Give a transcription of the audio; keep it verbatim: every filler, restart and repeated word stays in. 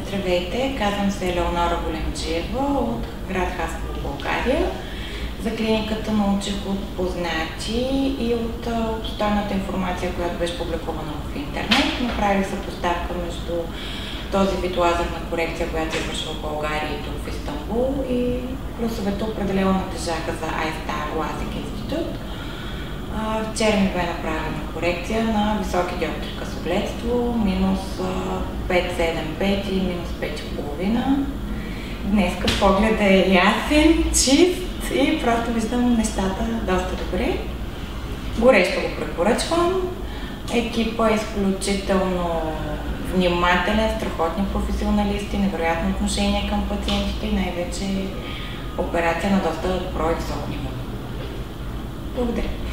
Здравейте, казвам се Елеонора Големджиева от град Хасково, България. За клиниката научих от познати и от обстойната информация, която беше публикувана в интернет. Направих съпоставка между този вид лазерна корекция, която извършва в България и тук в Истанбул, и плюсовете определено натежаха за iStar Lasik Institute. Вчера ми бе направена корекция на високи диоптрии късогледство, минус пет цяло седем пет и минус пет цяло пет. Днеска погледът е ясен, чист и просто виждам нещата доста добре. Горещо го препоръчвам. Екипа е изключително внимателен, страхотни професионалисти, невероятно отношение към пациентите и най-вече операция на доста добро и високо ниво. Благодаря.